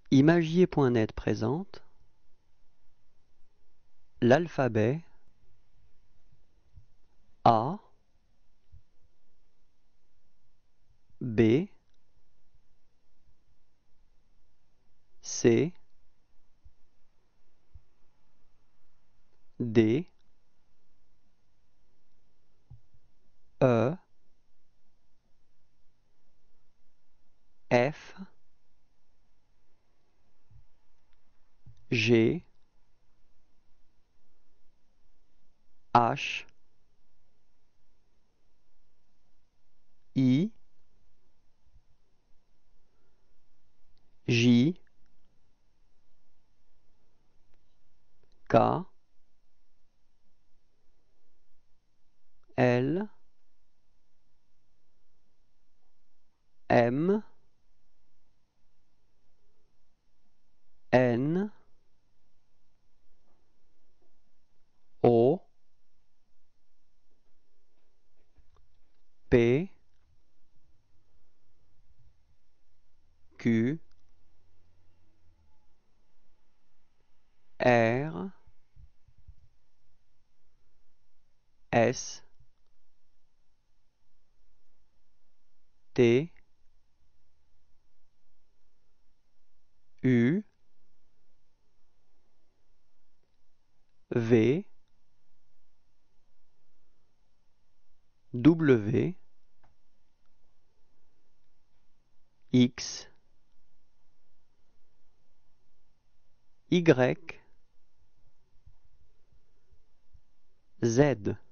Imagier.net présente l'alphabet A, B, C, D, E, F, G, H, I, J, K, L, M, N, O, P, Q, R, S, T, U, V, W, X, Y, Z.